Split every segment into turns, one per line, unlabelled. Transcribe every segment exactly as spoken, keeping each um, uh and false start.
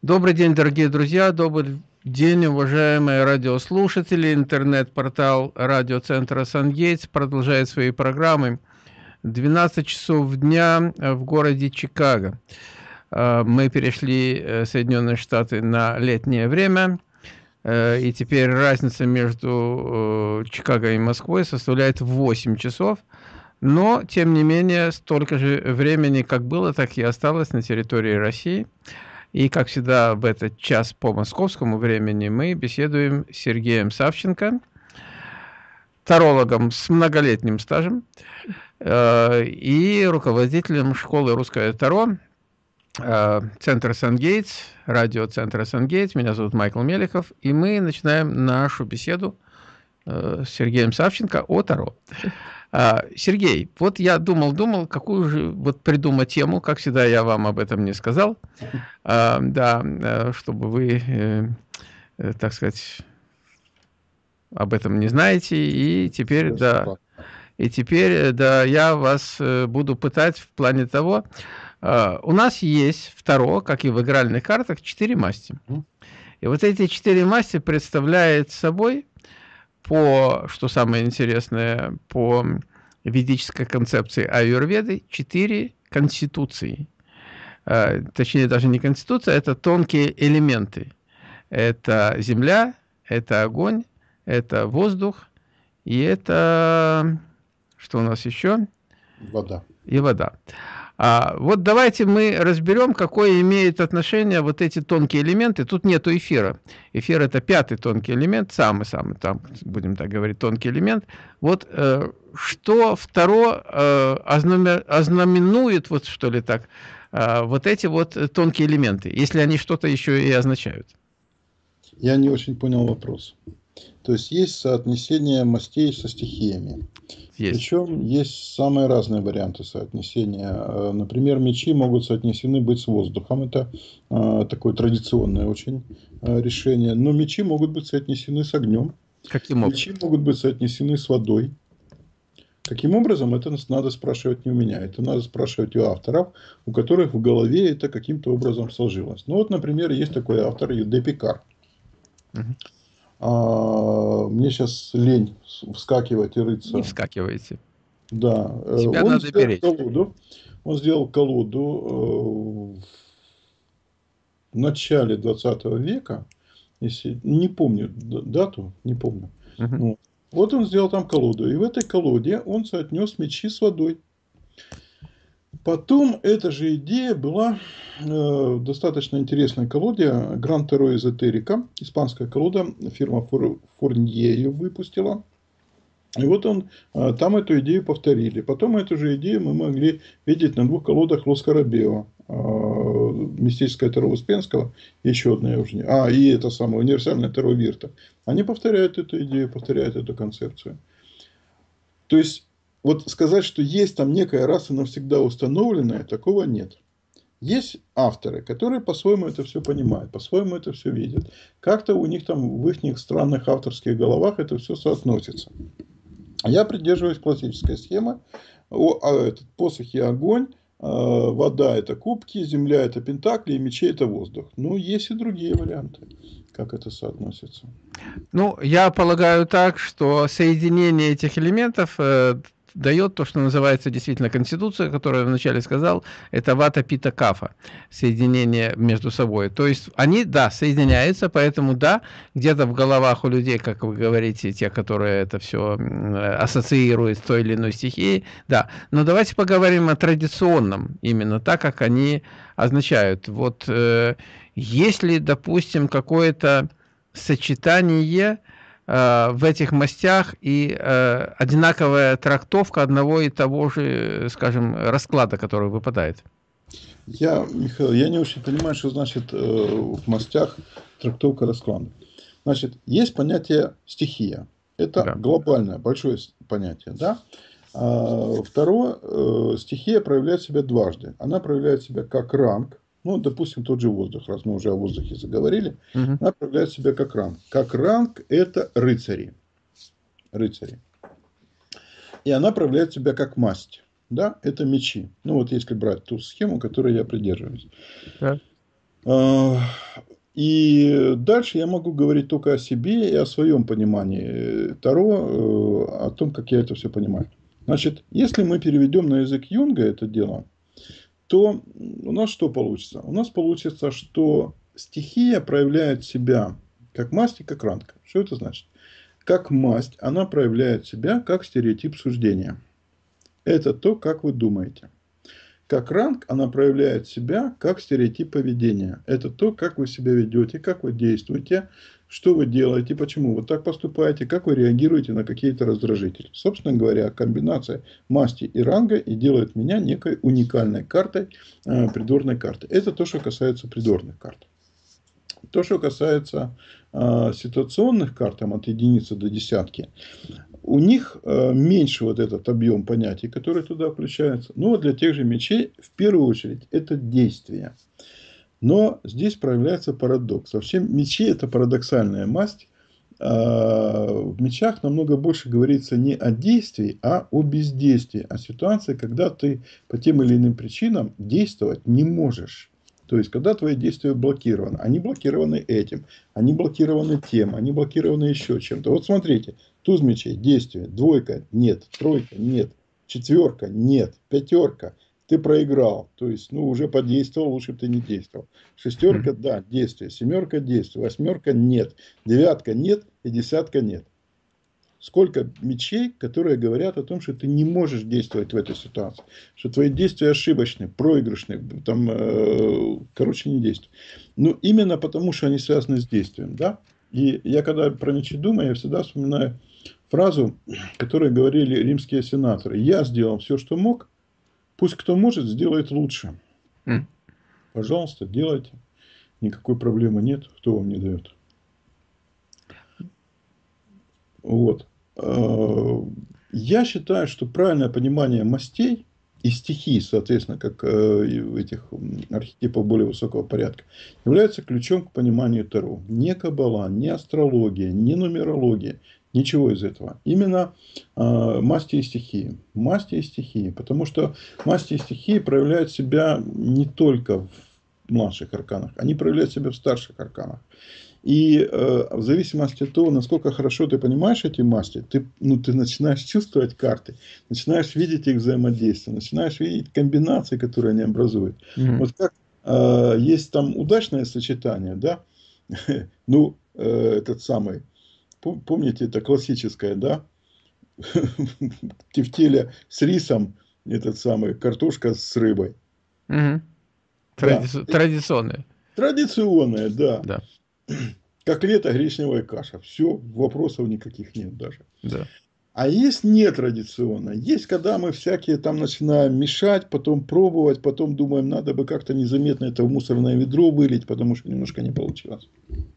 Добрый день, дорогие друзья, добрый день, уважаемые радиослушатели. Интернет-портал радиоцентра «Сангейтс» продолжает свои программы. двенадцать часов дня в городе Чикаго. Мы перешли Соединенные Штаты на летнее время, и теперь разница между Чикаго и Москвой составляет восемь часов. Но, тем не менее, столько же времени, как было, так и осталось на территории России. И, как всегда, в этот час по московскому времени мы беседуем с Сергеем Савченко, тарологом с многолетним стажем и руководителем школы «Русское Таро», Центра Сангейтс, радиоцентра Сангейтс. Меня зовут Майкл Мелехов, и мы начинаем нашу беседу с Сергеем Савченко о Таро. Сергей, вот я думал-думал, какую же вот придумать тему, как всегда я вам об этом не сказал, а, да, чтобы вы, э, так сказать, об этом не знаете, и теперь, да, и теперь, да, я вас буду пытать в плане того, а, у нас есть в Таро, как и в игральных картах, четыре масти, и вот эти четыре масти представляют собой, по, что самое интересное, по ведической концепции аюрведы, четыре конституции. А, точнее, даже не конституция, это тонкие элементы. Это земля, это огонь, это воздух, и это... Что у нас еще?
Вода.
И вода. А вот давайте мы разберем, какое имеет отношение вот эти тонкие элементы. Тут нету эфира. Эфир — это пятый тонкий элемент, самый-самый, там, будем так говорить, тонкий элемент. Вот э, что второе э, ознаменует, вот что ли так, э, вот эти вот тонкие элементы, если они что-то еще и означают.
Я не очень понял вопрос. То есть есть соотнесение мастей со стихиями. Есть. Причем есть самые разные варианты соотнесения. Например, мечи могут соотнесены быть с воздухом. Это э, такое традиционное очень э, решение. Но мечи могут быть соотнесены с огнем.
Каким образом?
Мечи могут быть соотнесены с водой. Каким образом, это надо спрашивать не у меня. Это надо спрашивать у авторов, у которых в голове это каким-то образом сложилось. Ну вот, например, есть такой автор Юде Пикар. Угу. А, мне сейчас лень вскакивать и рыться.
Не вскакивайте.
Да.
Тебя
он
надо
сделал
беречь.
колоду. Он сделал колоду в начале двадцатого века. Если, не помню дату, не помню. Uh-huh. Ну, вот он сделал там колоду. И в этой колоде он соотнес мечи с водой. Потом эта же идея была э, в достаточно интересной колоде Grand Tarot Esoterica, испанская колода, фирма Fournier ее выпустила. И вот он, э, там эту идею повторили. Потом эту же идею мы могли видеть на двух колодах Лос Карабео, э, мистическое Таро Успенского, еще одна я уже не... А, и это самое универсальное Таро Вирта. Они повторяют эту идею, повторяют эту концепцию. То есть, вот сказать, что есть там некая раса навсегда установленная, такого нет. Есть авторы, которые по-своему это все понимают, по-своему это все видят. Как-то у них там в их странных авторских головах это все соотносится. Я придерживаюсь классической схемы. О, а, этот посох и огонь, а, вода — это кубки, земля — это пентакли, и мечи — это воздух. Но есть и другие варианты, как это соотносится.
Ну, я полагаю так, что соединение этих элементов э, дает то, что называется действительно конституция, которую я вначале сказал, это вата, пита, кафа, соединение между собой. То есть они, да, соединяются, поэтому, да, где-то в головах у людей, как вы говорите, те, которые это все ассоциируют с той или иной стихией, да. Но давайте поговорим о традиционном, именно так, как они означают. Вот э, если, допустим, какое-то сочетание э, в этих мастях и э, одинаковая трактовка одного и того же, скажем, расклада, который выпадает.
Я, Михаил, я не очень понимаю, что значит э, в мастях трактовка расклада. Значит, есть понятие стихия. Это да. глобальное, большое понятие. Да? А, второе, э, стихия проявляет себя дважды. Она проявляет себя как ранг. Ну, допустим, тот же воздух, раз мы уже о воздухе заговорили, угу. Она проявляет себя как ранг. Как ранг – это рыцари. Рыцари. И она проявляет себя как масть. Да, это мечи. Ну, вот если брать ту схему, которой я придерживаюсь. Да. И дальше я могу говорить только о себе и о своем понимании Таро, о том, как я это все понимаю. Значит, если мы переведем на язык Юнга это дело, то у нас что получится? У нас получится, что стихия проявляет себя как масть и как ранг. Что это значит? Как масть, она проявляет себя как стереотип суждения. Это то, как вы думаете. Как ранг, она проявляет себя как стереотип поведения. Это то, как вы себя ведете, как вы действуете, что вы делаете, почему вы так поступаете, как вы реагируете на какие-то раздражители. Собственно говоря, комбинация масти и ранга и делает меня некой уникальной картой, э, придворной карты. Это то, что касается придворных карт. То, что касается э, ситуационных карт, там, от единицы до десятки, у них э, меньше вот этот объем понятий, который туда включается. Но для тех же мечей, в первую очередь, это действие. Но здесь проявляется парадокс. Вообще, мечи – это парадоксальная масть. А в мечах намного больше говорится не о действии, а о бездействии. О ситуации, когда ты по тем или иным причинам действовать не можешь. То есть, когда твои действия блокированы. Они блокированы этим, они блокированы тем, они блокированы еще чем-то. Вот смотрите, туз мечей, действие, двойка, нет, тройка, нет, четверка, нет, пятерка. Ты проиграл. То есть, ну, уже подействовал, лучше бы ты не действовал. Шестерка, да, действие. Семерка, действие. Восьмерка, нет. Девятка, нет. И десятка, нет. Сколько мечей, которые говорят о том, что ты не можешь действовать в этой ситуации. Что твои действия ошибочны, проигрышны. Там, э, короче, не действуют. Но именно потому, что они связаны с действием. Да? И я, когда про мечи думаю, я всегда вспоминаю фразу, которую говорили римские сенаторы. Я сделал все, что мог. Пусть кто может, сделает лучше. Mm. Пожалуйста, делайте. Никакой проблемы нет. Кто вам не дает? Вот. Я считаю, что правильное понимание мастей и стихий, соответственно, как этих архетипов более высокого порядка, является ключом к пониманию Таро. Не каббала, не астрология, не нумерология. Ничего из этого. Именно э, масти и стихии. Масти и стихии. Потому что масти и стихии проявляют себя не только в младших арканах. Они проявляют себя в старших арканах. И э, в зависимости от того, насколько хорошо ты понимаешь эти масти, ты, ну, ты начинаешь чувствовать карты, начинаешь видеть их взаимодействие, начинаешь видеть комбинации, которые они образуют. Mm-hmm. Вот как э, есть там удачное сочетание, да? Ну, э, этот самый... Помните, это классическое, да? Тефтеля с рисом, этот самый, картошка с рыбой.
Угу. Тради... Да. Традиционная.
Традиционная, да.
Да.
Как лето, гречневая каша. Все, вопросов никаких нет даже.
Да.
А есть нетрадиционно. Есть, когда мы всякие там начинаем мешать, потом пробовать, потом думаем, надо бы как-то незаметно это в мусорное ведро вылить, потому что немножко не получилось.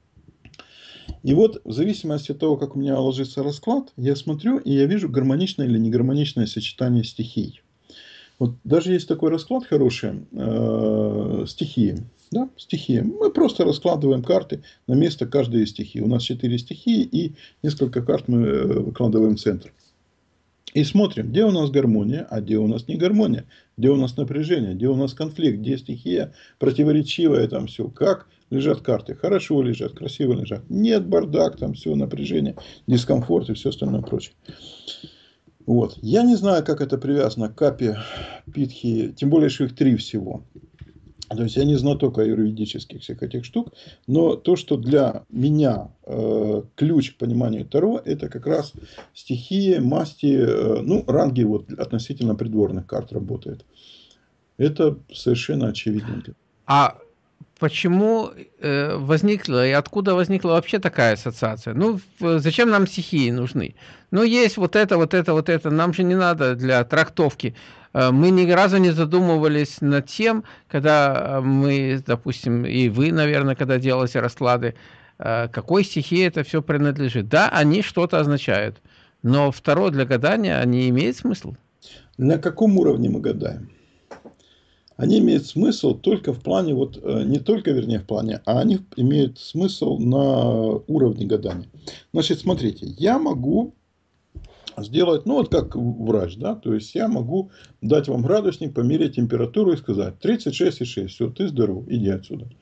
И вот, в зависимости от того, как у меня ложится расклад, я смотрю, и я вижу гармоничное или негармоничное сочетание стихий. Вот даже есть такой расклад хороший, э, стихии. Да, стихии. Мы просто раскладываем карты на место каждой из стихий. У нас четыре стихии, и несколько карт мы выкладываем в центр. И смотрим, где у нас гармония, а где у нас не гармония, где у нас напряжение, где у нас конфликт, где стихия противоречивая, там все. Как лежат карты, хорошо лежат, красиво лежат. Нет, бардак, там все, напряжение, дискомфорт и все остальное прочее. Вот. Я не знаю, как это привязано к капе, питхи, тем более, что их три всего. То есть, я не знаток аюрведических всех этих штук, но то, что для меня э, ключ к пониманию Таро, это как раз стихии, масти, э, ну, ранги вот относительно придворных карт работает. Это совершенно очевидно.
А почему э, возникла и откуда возникла вообще такая ассоциация? Ну, зачем нам стихии нужны? Ну, есть вот это, вот это, вот это. Нам же не надо для трактовки. Мы ни разу не задумывались над тем, когда мы, допустим, и вы, наверное, когда делаете расклады, какой стихии это все принадлежит. Да, они что-то означают, но второе, для гадания они имеют смысл?
На каком уровне мы гадаем? Они имеют смысл только в плане, вот не только, вернее, в плане, а они имеют смысл на уровне гадания. Значит, смотрите, я могу сделать, ну, вот как врач, да, то есть я могу дать вам градусник, померить температуру и сказать тридцать шесть и шесть, все, ты здоров, иди отсюда.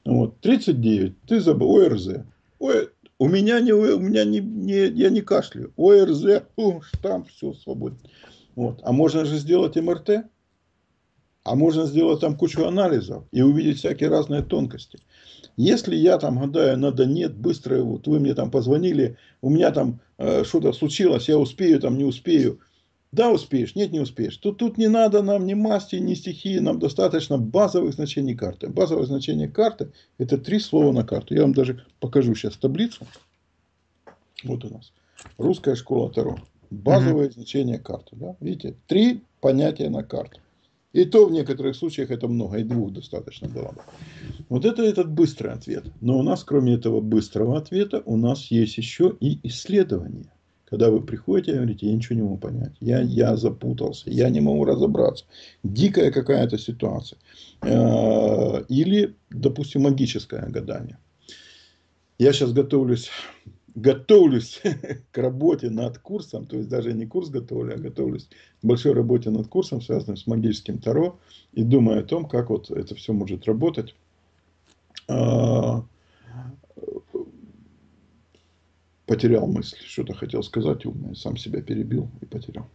Вот, тридцать девять, ты забыл, ОРЗ. Ой, у меня не, у меня не, не, я не кашляю. ОРЗ, у, штамп, все, свободно. Вот. А можно же сделать МРТ, а можно сделать там кучу анализов и увидеть всякие разные тонкости. Если я там гадаю, надо нет, быстро, вот вы мне там позвонили, у меня там э, что-то случилось, я успею, там не успею. Да, успеешь, нет, не успеешь. Тут, тут не надо нам ни масти, ни стихии, нам достаточно базовых значений карты. Базовое значение карты – это три слова на карту. Я вам даже покажу сейчас таблицу. Вот у нас. Русская школа Таро. Базовое mm-hmm. значение карты. Да? Видите, три понятия на карту. И то в некоторых случаях это много, и двух достаточно было бы. Вот это этот быстрый ответ. Но у нас, кроме этого быстрого ответа, у нас есть еще и исследование. Когда вы приходите и говорите, я ничего не могу понять, я, я запутался, я не могу разобраться, дикая какая-то ситуация. Или, допустим, магическое гадание. Я сейчас готовлюсь, готовлюсь к работе над курсом, то есть даже не курс готовлю, а готовлюсь к большой работе над курсом, связанным с магическим Таро, и думаю о том, как вот это все может работать. Потерял мысль, что-то хотел сказать умное, сам себя перебил и потерял.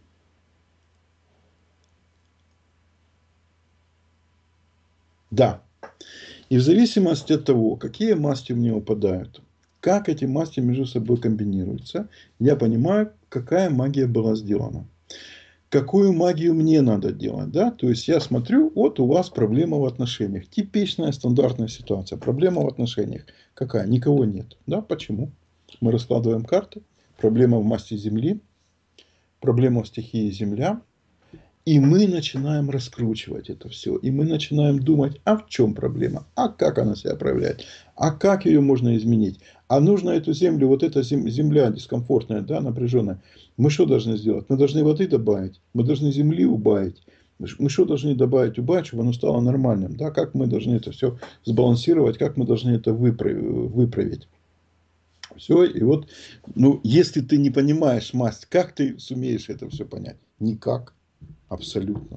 Да. И в зависимости от того, какие масти мне упадают, как эти масти между собой комбинируются, я понимаю, какая магия была сделана. Какую магию мне надо делать, да? То есть я смотрю, вот у вас проблема в отношениях. Типичная стандартная ситуация. Проблема в отношениях. Какая? Никого нет. Да? Почему? Мы раскладываем карты. Проблема в масти Земли. Проблема в стихии Земля. И мы начинаем раскручивать это все. И мы начинаем думать, а в чем проблема? А как она себя проявляет? А как ее можно изменить? А нужно эту землю, вот эта земля дискомфортная, да, напряженная. Мы что должны сделать? Мы должны воды добавить. Мы должны земли убавить. Мы что должны добавить, убавить, чтобы оно стало нормальным? Да? Как мы должны это все сбалансировать? Как мы должны это выправить? Все, и вот, ну, если ты не понимаешь масть, как ты сумеешь это все понять? Никак. Абсолютно.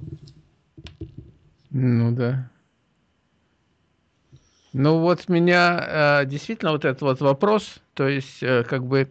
Ну да. Ну вот меня э, действительно вот этот вот вопрос, то есть э, как бы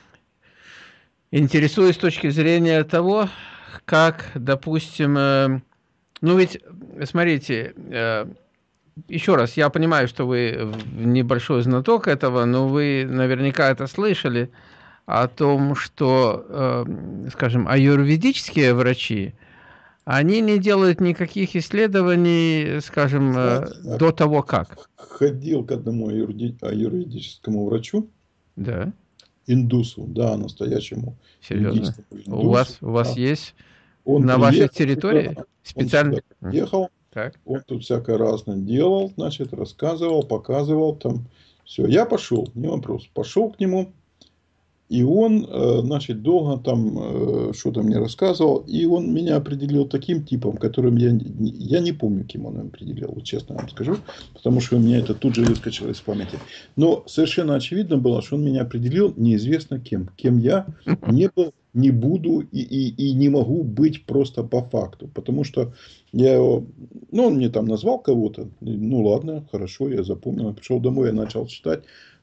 интересует с точки зрения того, как, допустим, э, ну ведь, смотрите, э, еще раз, я понимаю, что вы небольшой знаток этого, но вы наверняка это слышали о том, что, э, скажем, аюрведические врачи, они не делают никаких исследований, скажем, Знаете, до того, как.
Ходил к одному аюрведическому врачу.
Да.
Индусу, да, настоящему.
Серьезно?
Индусу,
у вас, у вас да. есть
он
на
приехал,
вашей территории специально?
Он приехал,
так.
он тут всякое разное делал, значит, рассказывал, показывал там. Все, я пошел, не вопрос. Пошел к нему. И он, значит, долго там что-то мне рассказывал, и он меня определил таким типом, которым я, я не помню, кем он определил, вот честно вам скажу, потому что у меня это тут же выскочило из памяти. Но совершенно очевидно было, что он меня определил неизвестно кем, кем я не был, не буду и, и, и не могу быть просто по факту, потому что я его, ну, он мне там назвал кого-то, ну, ладно, хорошо, я запомнил, я пришел домой, я начал читать.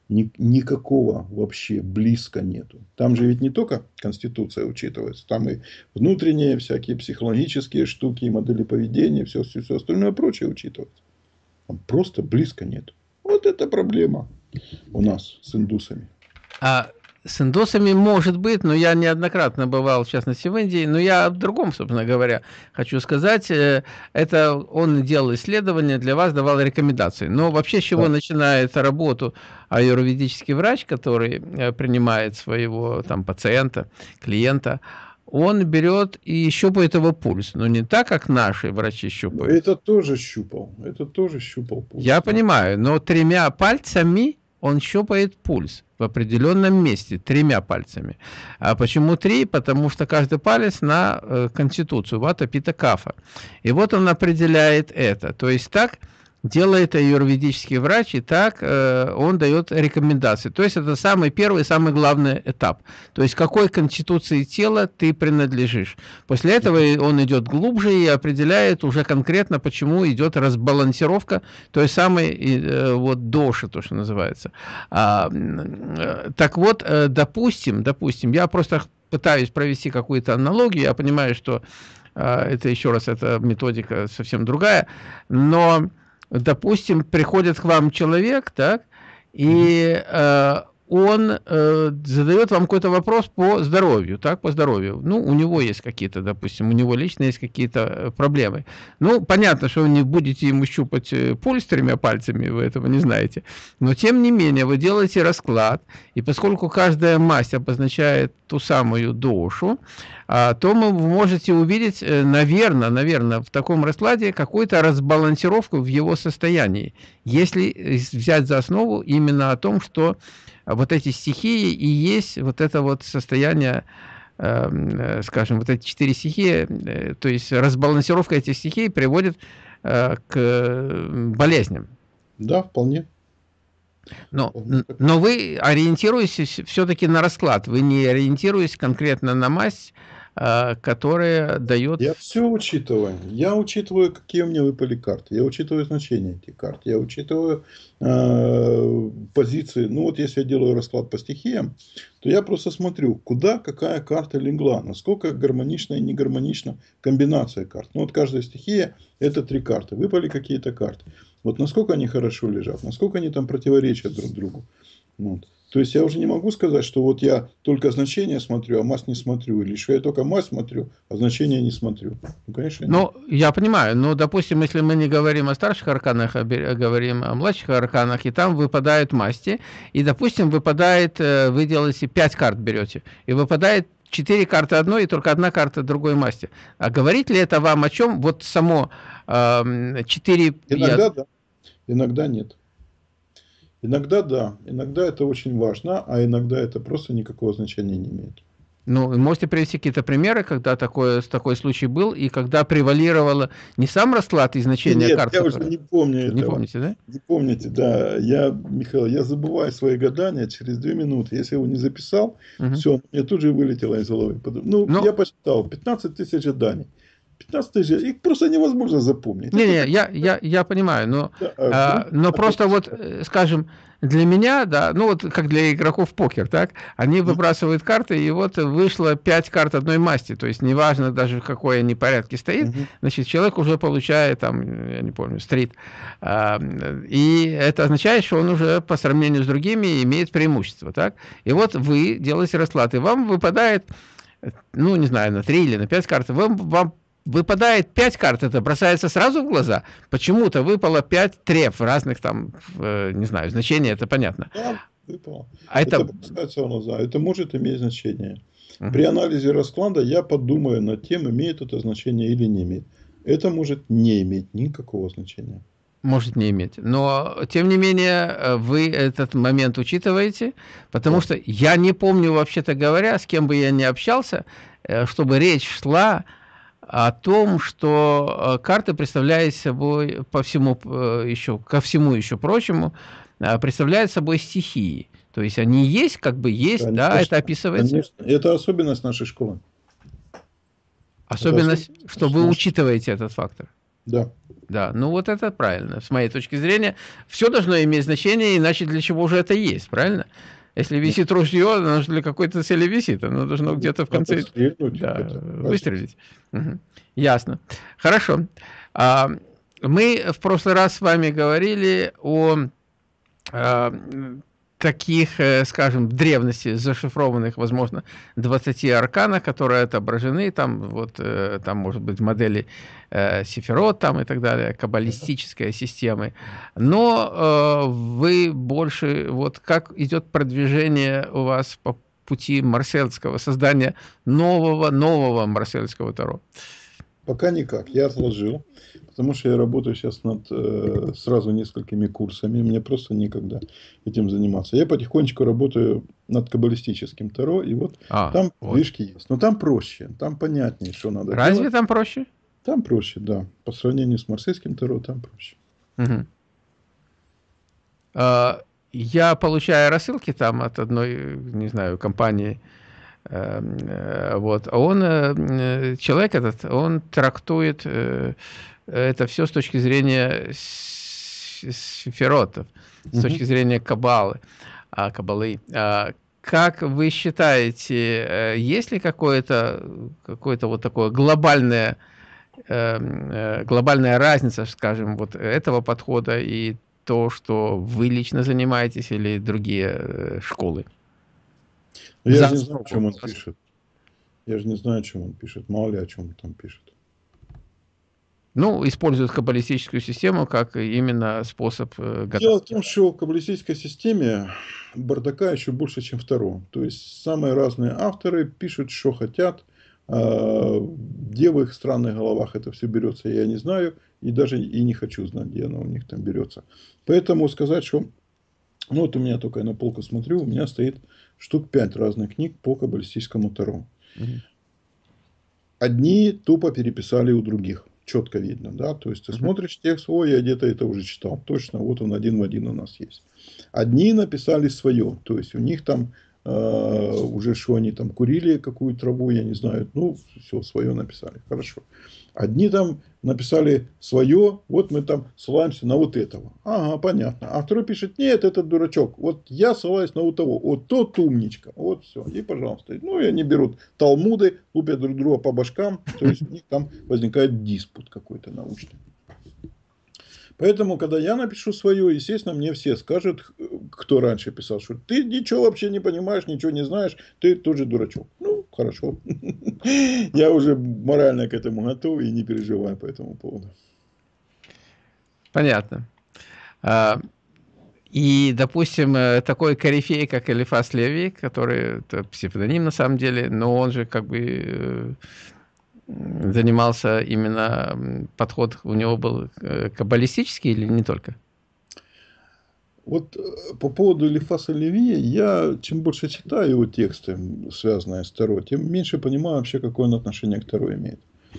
Никакого вообще близко нету. Там же ведь не только Конституция учитывается, там и внутренние всякие психологические штуки, и модели поведения, все, все, все остальное прочее учитывается. Там просто близко нету. Вот это проблема у нас с индусами.
А с индусами может быть, но я неоднократно бывал, в частности, в Индии, но я о другом, собственно говоря, хочу сказать. Это он делал исследования, для вас давал рекомендации. Но вообще, с чего да. начинает работу аюрведический врач, который принимает своего там пациента, клиента, он берет и щупает его пульс. Но не так, как наши врачи щупают.
Это тоже щупал. Это тоже щупал пульс.
Я понимаю, но тремя пальцами он щупает пульс в определенном месте, тремя пальцами. А почему три? Потому что каждый палец на э, конституцию, вата, пита, кафа. И вот он определяет это. То есть так, делает аюрведический врач, и так э, он дает рекомендации. То есть это самый первый, самый главный этап. То есть какой конституции тела ты принадлежишь. После этого он идет глубже и определяет уже конкретно, почему идет разбалансировка той самой э, вот доши, то, что называется. А, э, так вот, э, допустим, допустим, я просто пытаюсь провести какую-то аналогию, я понимаю, что э, это еще раз, эта методика совсем другая, но допустим, приходит к вам человек, так, и э, он э, задает вам какой-то вопрос по здоровью, так, по здоровью. Ну, у него есть какие-то, допустим, у него лично есть какие-то проблемы. Ну, понятно, что вы не будете ему щупать пульс тремя пальцами, вы этого не знаете. Но, тем не менее, вы делаете расклад, и поскольку каждая масть обозначает ту самую дошу, то вы можете увидеть, наверное, наверное, в таком раскладе какую-то разбалансировку в его состоянии, если взять за основу именно о том, что вот эти стихии и есть вот это вот состояние, скажем, вот эти четыре стихии, то есть разбалансировка этих стихий приводит к болезням.
Да, вполне.
Но, но вы ориентируетесь все-таки на расклад, вы не ориентируетесь конкретно на масть, которая дает...
Я все учитываю. Я учитываю, какие у меня выпали карты. Я учитываю значение этих карт. Я учитываю э, позиции. Ну, вот если я делаю расклад по стихиям, то я просто смотрю, куда какая карта легла, насколько гармонична и не гармонична комбинация карт. Ну, вот каждая стихия – это три карты. Выпали какие-то карты. Вот насколько они хорошо лежат, насколько они там противоречат друг другу. Вот. То есть я уже не могу сказать, что вот я только значение смотрю, а масть не смотрю. Или что я только масть смотрю, а значение не смотрю. Ну, конечно, нет.
Ну, я понимаю. Но, допустим, если мы не говорим о старших арканах, а говорим о младших арканах, и там выпадают масти, и, допустим, выпадает, вы делаете пять карт берете, и выпадает четыре карты одной, и только одна карта другой масти. А говорит ли это вам о чем? Вот само четыре...
Иногда
я...
да, иногда нет. Иногда да, иногда это очень важно, а иногда это просто никакого значения не имеет.
Ну, можете привести какие-то примеры, когда такой, такой случай был, и когда превалировало не сам расклад и значение
Нет,
карт?
я
которые...
уже не помню
не
этого.
Не помните, да?
Не помните, да. Я, Михаил, я забываю свои гадания через две минуты. Если его не записал, угу. все, мне тут же вылетело из головы. Ну, Но... я посчитал, пятнадцать тысяч гаданий. пятнадцать тысяч, их просто невозможно запомнить.
Не-не, я, я, я понимаю, но, да, а, но просто вот, скажем, для меня, да, ну вот как для игроков в покер, так, они выбрасывают карты, и вот вышло пять карт одной масти, то есть неважно даже в какой они порядке стоит, uh-huh. значит, человек уже получает, там, я не помню, стрит, а, и это означает, что он уже по сравнению с другими имеет преимущество, так, и вот вы делаете расклад, и вам выпадает, ну, не знаю, на три или на пять карт, вам, вам выпадает пять карт, это бросается сразу в глаза. Почему-то выпало пять треф разных там, э, не знаю, значения, это понятно.
Да, выпало.
А это...
Это бросается в глаза, это может иметь значение. Uh-huh. При анализе расклада я подумаю над тем, имеет это значение или не имеет. Это может не иметь никакого значения.
Может не иметь. Но, тем не менее, вы этот момент учитываете, потому да. что я не помню, вообще-то говоря, с кем бы я ни общался, чтобы речь шла о том, что карты представляют собой по всему еще, ко всему еще прочему, представляют собой стихии. То есть они есть, как бы есть, конечно, да, это описывается.
Конечно. Это особенность нашей школы.
Особенность, особенность что вы учитываете этот фактор.
Да.
Да, ну вот это правильно. С моей точки зрения, все должно иметь значение, иначе для чего же это есть, правильно? Если висит ружье, оно же для какой-то цели висит, оно должно где-то в конце да, выстрелить. Угу. Ясно. Хорошо. А, мы в прошлый раз с вами говорили о, о таких, скажем, в древности зашифрованных, возможно, двадцати арканах, которые отображены, там, вот, там, может быть, модели э, Сефирот там и так далее, каббалистической системы. Но э, вы больше, вот как идет продвижение у вас по пути марсельского, создания нового, нового марсельского таро?
Пока никак, я отложил, потому что я работаю сейчас над э, сразу несколькими курсами, мне просто некогда этим заниматься. Я потихонечку работаю над каббалистическим таро, и вот а, там вот. Движки есть. Но там проще, там понятнее, что надо
Разве
делать.
там проще?
Там проще, да. По сравнению с марсельским таро, там проще.
Мгм. А, Я получаю рассылки там от одной, не знаю, компании, эм, э, вот, а он, э, м, человек этот, он трактует э, это все с точки зрения с- сефиротов, с точки
Мгм.
зрения каббалы, а, каббалы. А, Как вы считаете, э, есть ли какое-то какое-то вот такое глобальное эм, э, глобальная разница, скажем, вот этого подхода и то, что вы лично занимаетесь, или другие э, школы?
Но я
За
же не знаю, о
основу.
чем он пишет. Я же не знаю, о чем он пишет. Мало ли, о чем он там пишет.
Ну, используют каббалистическую систему как именно способ э,
Дело в
гадания.
том, что в каббалистической системе бардака еще больше, чем в Таро. То есть самые разные авторы пишут, что хотят. А, Где в их странных головах это все берется, я не знаю. И даже и не хочу знать, где оно у них там берется. Поэтому сказать, что... Ну, вот у меня только я на полку смотрю, у меня стоит штук пять разных книг по каббалистическому Таро.
Мгм.
Одни тупо переписали у других. Четко видно, да. То есть ты
Мгм.
смотришь текст, ой, я где-то это уже читал. Точно, вот он один в один у нас есть. Одни написали свое. То есть у них там э, уже что они там курили, какую траву, я не знаю. Ну, все, свое написали. Хорошо. Одни там написали свое, вот мы там ссылаемся на вот этого. Ага, понятно. А второй пишет, нет, этот дурачок. Вот я ссылаюсь на вот того. Вот тот умничка. Вот все. И, пожалуйста. Ну, и они берут талмуды, лупят друг друга по башкам. То есть у них там возникает диспут какой-то научный. Поэтому, когда я напишу свое, естественно, мне все скажут, кто раньше писал, что ты ничего вообще не понимаешь, ничего не знаешь, ты тоже дурачок. Ну, хорошо. Я уже морально к этому готов и не переживаю по этому поводу.
Понятно. А, И, допустим, э, такой корифей, как Элифас Леви, который это псевдоним на самом деле, но он же как бы э, м, занимался именно, м, подход у него был э, каббалистический или не только?
Вот э, по поводу Элифаса Леви, я чем больше читаю его тексты, связанные с Таро, тем меньше понимаю вообще, какое он отношение к Таро имеет.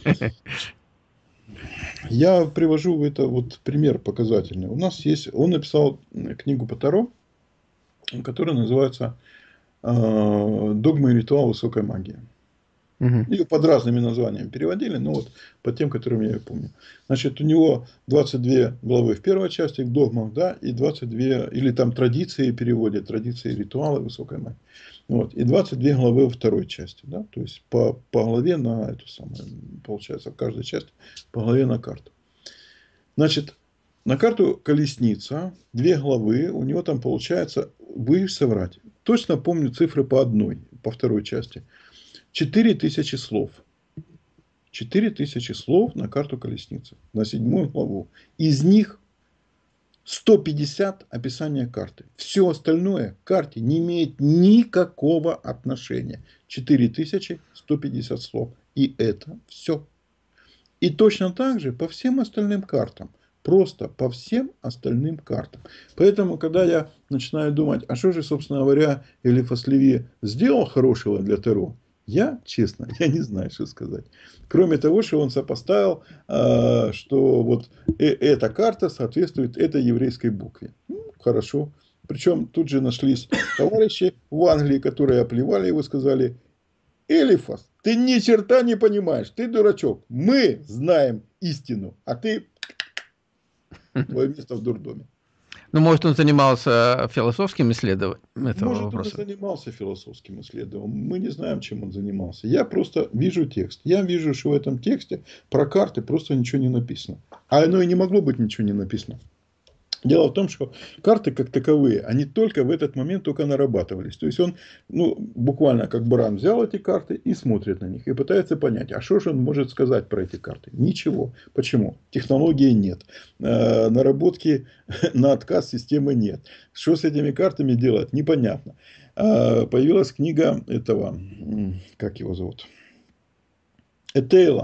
Я привожу это вот пример показательный. У нас есть, он написал книгу по Таро, которая называется э, «Догмы и ритуал высокой магии».
Мгм.
Ее под разными названиями переводили, но вот по тем, которым я ее помню. Значит, у него двадцать две главы в первой части, к догмам, да, и двадцать две, или там традиции переводят, традиции и ритуалы высокой магии. Вот, и двадцать две главы во второй части, да, то есть по, по главе на эту самую, получается, в каждой части по главе на карту. Значит, на карту колесница, две главы, у него там получается, боюсь соврать, точно помню цифры по одной, по второй части. Четыре тысячи слов. Четыре тысячи слов на карту колесницы. На седьмую главу. Из них сто пятьдесят описания карты. Все остальное к карте не имеет никакого отношения. четыре тысячи сто пятьдесят слов. И это все. И точно так же по всем остальным картам. Просто по всем остальным картам. Поэтому, когда я начинаю думать, а что же, собственно говоря, Элифас Леви сделал хорошего для Таро, я, честно, я не знаю, что сказать. Кроме того, что он сопоставил, э, что вот э- эта карта соответствует этой еврейской букве. Ну, хорошо. Причем тут же нашлись товарищи в Англии, которые оплевали его и сказали, Элифас, ты ни черта не понимаешь, ты дурачок. Мы знаем истину, а ты, твое место в дурдоме.
Ну, может, он занимался философским исследованием этого
Может, он и
вопроса.
занимался философским исследованием. Мы не знаем, чем он занимался. Я просто вижу текст. Я вижу, что в этом тексте про карты просто ничего не написано. А оно и не могло быть ничего не написано. Дело в том, что карты как таковые, они только в этот момент только нарабатывались. То есть он, ну, буквально как баран взял эти карты и смотрит на них. И пытается понять, а что же он может сказать про эти карты? Ничего. Почему? Технологии нет. Э, Наработки на отказ системы нет. Что с этими картами делать? Непонятно. Э, Появилась книга этого, м, как его зовут? Этейла.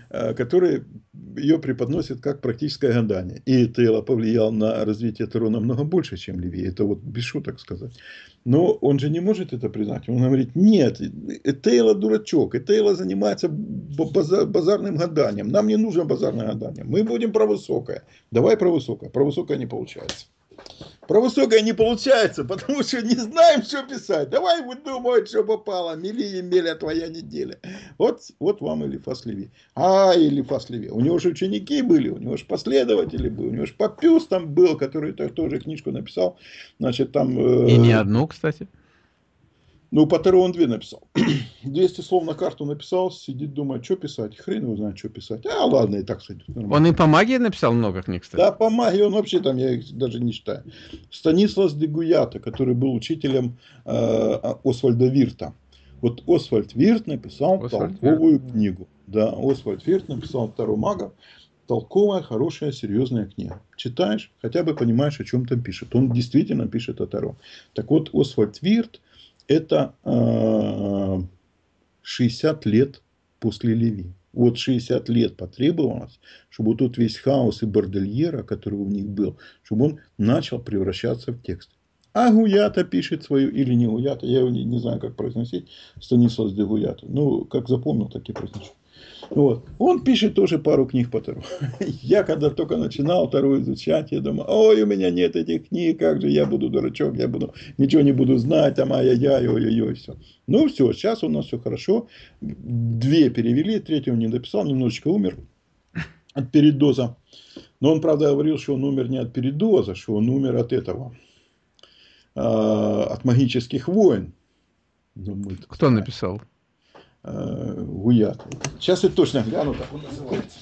который ее преподносит как практическое гадание. И Тейлор повлиял на развитие Таро намного больше, чем Леви. Это вот без шуток сказать. Но он же не может это признать. Он говорит, нет, Тейлор дурачок. И Тейлор занимается базарным гаданием. Нам не нужно базарное гадание. Мы будем про высокое. Давай про высокое. Про высокое не получается. Про высокое не получается, потому что не знаем, что писать. Давай выдумывать, что попало. Мели Емеля, твоя неделя. Вот, вот вам Элифас Леви. А, Элифас Леви. У него же ученики были, у него же последователи были, у него же Папюс там был, который тоже книжку написал. Значит, там... Э,
И не одну, кстати.
Ну, по Таро он две написал. двести слов на карту написал, сидит, думает, что писать. Хрен его знает, что писать. А, ладно, и так сойдет. Нормально.
Он и по магии написал много книг, кстати.
Да, по магии он вообще там, я их даже не читаю. Станислав де Гуята, который был учителем э, Освальда Вирта. Вот Освальд Вирт написал Освальд толковую Вирт. книгу. Да, Освальд Вирт написал Таро магов. Толковая, хорошая, серьезная книга. Читаешь, хотя бы понимаешь, о чем там пишет. Он действительно пишет о Таро. Так вот, Освальд Вирт это э, шестьдесят лет после Леви. Вот шестьдесят лет потребовалось, чтобы вот тот весь хаос и бордельера, который у них был, чтобы он начал превращаться в текст. А Гуята пишет свою, или не Гуята, я его не, не знаю, как произносить, Станислав де Гуята. Ну, как запомнил, так и произношу. Вот. Он пишет тоже пару книг по Таро. Я когда только начинал Таро изучать, я думал, ой, у меня нет этих книг, как же я буду дурачок, я буду, ничего не буду знать, там, ай-яй-яй, ой-ой-ой, все. Ну, все, сейчас у нас все хорошо. Две перевели, третью он не дописал, немножечко умер от передоза. Но он, правда, говорил, что он умер не от передоза, что он умер от этого, от магических войн.
Думаю, кто написал?
Гуят. Сейчас я точно гляну, как он называется.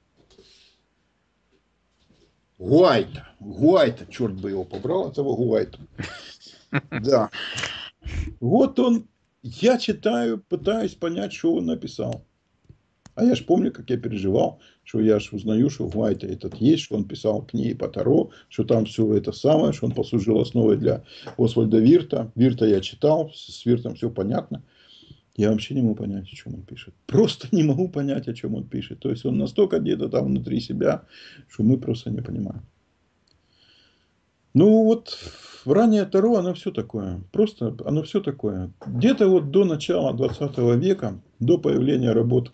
Гуайта. Гуайта, черт бы его побрал, этого Гуайта. Да. Вот он, я читаю, пытаюсь понять, что он написал. А я ж помню, как я переживал, что я ж узнаю, что Гуайта этот есть, что он писал книги по Таро, что там все это самое, что он послужил основой для Освальда Вирта. Вирта я читал, с Виртом все понятно. Я вообще не могу понять, о чем он пишет. Просто не могу понять, о чем он пишет. То есть он настолько где-то там внутри себя, что мы просто не понимаем. Ну вот раннее Таро, оно все такое. Просто оно все такое. Где-то вот до начала двадцатого века, до появления работ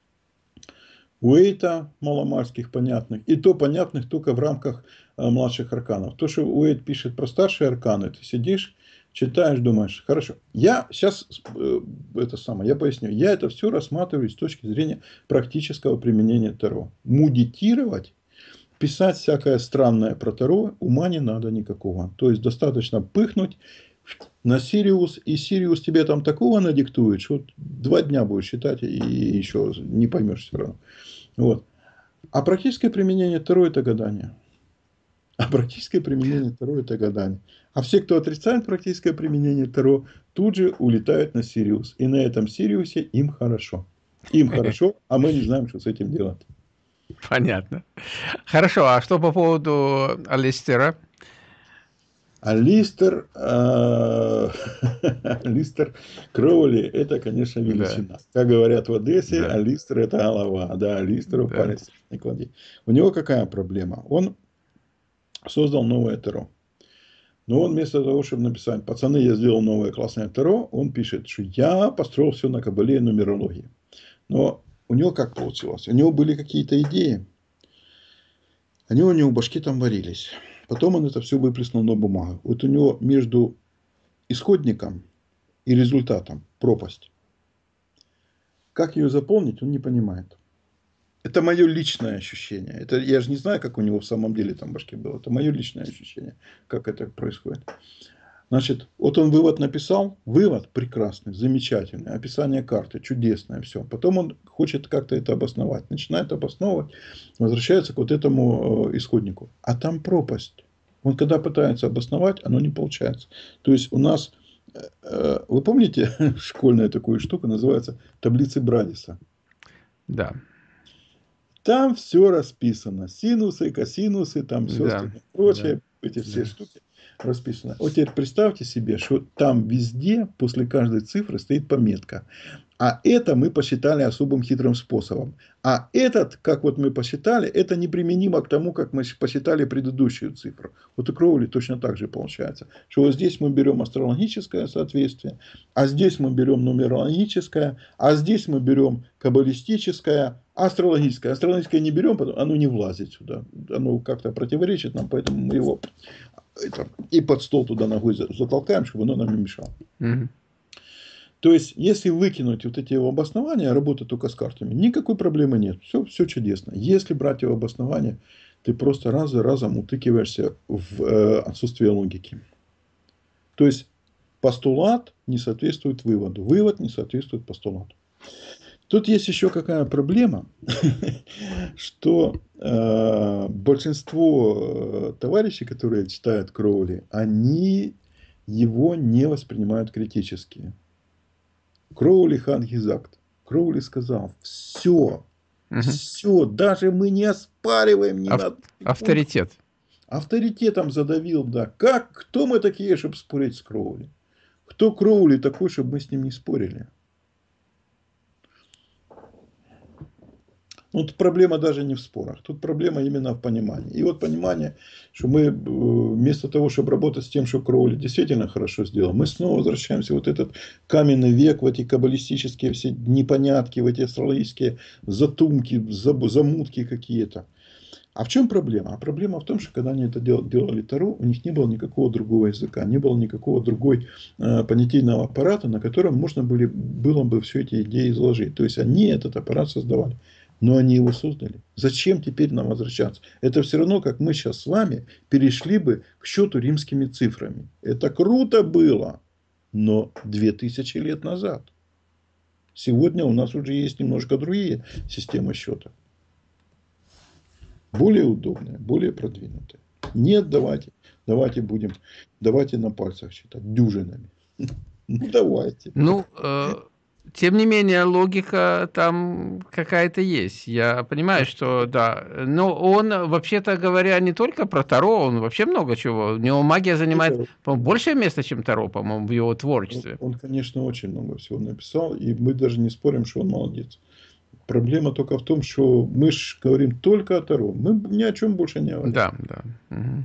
Уэйта, маломальских понятных, и то понятных только в рамках а, младших арканов. То, что Уэйт пишет про старшие арканы, ты сидишь, читаешь, думаешь, хорошо. Я сейчас, э, это самое, я поясню, я это все рассматриваю с точки зрения практического применения Таро. Мудитировать, писать всякое странное про Таро ума не надо никакого. То есть достаточно пыхнуть на Сириус, и Сириус тебе там такого надиктует, что два дня будешь читать и еще не поймешь все равно. Вот. А практическое применение Таро – это гадание. А практическое применение Таро – это гадание. А все, кто отрицает практическое применение Таро, тут же улетают на Сириус. И на этом Сириусе им хорошо. Им хорошо, а мы не знаем, что с этим делать.
Понятно. Хорошо, а что по поводу Алистера?
Алистер, Алистер Кроули – это, конечно, величина. Да. Как говорят в Одессе, да. Алистер – это голова. Да, Алистеру да. палец не клади. У него какая проблема? Он создал новое Таро. Но он вместо того, чтобы написать, пацаны, я сделал новое классное Таро, он пишет, что я построил все на кабале и нумерологии. Но у него как получилось? У него были какие-то идеи, они у него в башке там варились. Потом он это все выплеснул на бумагу. Вот у него между исходником и результатом пропасть. Как ее заполнить, он не понимает. Это мое личное ощущение. Это, я же не знаю, как у него в самом деле там в башке было. Это мое личное ощущение, как это происходит. Значит, вот он вывод написал. Вывод прекрасный, замечательный. Описание карты чудесное. Все. Потом он хочет как-то это обосновать. Начинает обосновывать. Возвращается к вот этому исходнику. А там пропасть. Он когда пытается обосновать, оно не получается. То есть у нас, вы помните, школьная такая штука называется таблицы Брадиса?
Да.
Там все расписано. Синусы, косинусы, там все да. прочее. Да. Эти все да. штуки. расписано. Вот теперь представьте себе, что там везде после каждой цифры стоит пометка. А это мы посчитали особым хитрым способом. А этот, как вот мы посчитали, это неприменимо к тому, как мы посчитали предыдущую цифру. Вот у Кроули точно так же получается. Что вот здесь мы берем астрологическое соответствие, а здесь мы берем нумерологическое, а здесь мы берем каббалистическое, астрологическое. Астрологическое не берем, потому оно не влазит сюда. Оно как-то противоречит нам, поэтому мы его это, и под стол туда ногой затолкаем, чтобы оно нам не мешало. Mm-hmm. То есть, если выкинуть вот эти его обоснования, работать только с картами, никакой проблемы нет. Все, все чудесно. Если брать его обоснования, ты просто раз за разом утыкиваешься в э, отсутствие логики. То есть, постулат не соответствует выводу. Вывод не соответствует постулату. Тут есть еще какая проблема, что э, большинство товарищей, которые читают Кроули, они его не воспринимают критически. Кроули хангизакт. Кроули сказал, все, угу. все, даже мы не оспариваем ни
Ав-
над...
Авторитет.
Авторитетом задавил, да. Как, кто мы такие, чтобы спорить с Кроули? Кто Кроули такой, чтобы мы с ним не спорили? Ну, тут проблема даже не в спорах. Тут проблема именно в понимании. И вот понимание, что мы вместо того, чтобы работать с тем, что Кроули действительно хорошо сделал, мы снова возвращаемся в вот этот каменный век, в эти каббалистические все непонятки, в эти астрологические затумки, замутки какие-то. А в чем проблема? А проблема в том, что когда они это делали Таро, у них не было никакого другого языка, не было никакого другой э, понятийного аппарата, на котором можно были, было бы все эти идеи изложить. То есть они этот аппарат создавали. Но они его создали. Зачем теперь нам возвращаться? Это все равно, как мы сейчас с вами перешли бы к счету римскими цифрами. Это круто было, но две тысячи лет назад. Сегодня у нас уже есть немножко другие системы счета. Более удобные, более продвинутые. Нет, давайте, давайте будем, давайте на пальцах считать, дюжинами. Ну, давайте.
Ну, э, тем не менее, логика там какая-то есть. Я понимаю, что да. Но он, вообще-то говоря, не только про Таро, он вообще много чего. У него магия занимает, по-моему, большее место, чем Таро, по-моему, в его творчестве.
Он, он, конечно, очень много всего написал, и мы даже не спорим, что он молодец. Проблема только в том, что мы же говорим только о Таро. Мы ни о чем больше не говорим.
Да, да. Угу.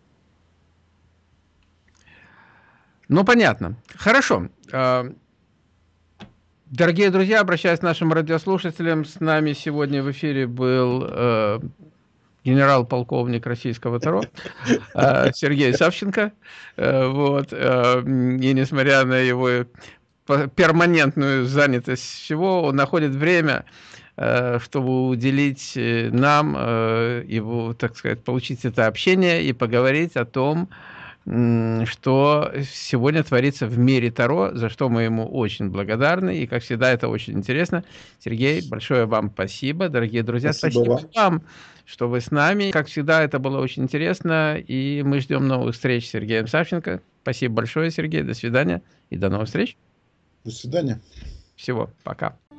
Ну, понятно. Хорошо. Дорогие друзья, обращаясь к нашим радиослушателям, с нами сегодня в эфире был э, генерал-полковник российского Таро э, Сергей Савченко. Э, вот, э, и несмотря на его перманентную занятость всего, он находит время, э, чтобы уделить нам, э, его, так сказать, получить это общение и поговорить о том, что сегодня творится в мире Таро, за что мы ему очень благодарны. И, как всегда, это очень интересно. Сергей, большое вам спасибо. Дорогие друзья, спасибо, спасибо вам. вам, что вы с нами. Как всегда, это было очень интересно. И мы ждем новых встреч с Сергеем Савченко. Спасибо большое, Сергей. До свидания и до новых встреч.
До свидания.
Всего. Пока.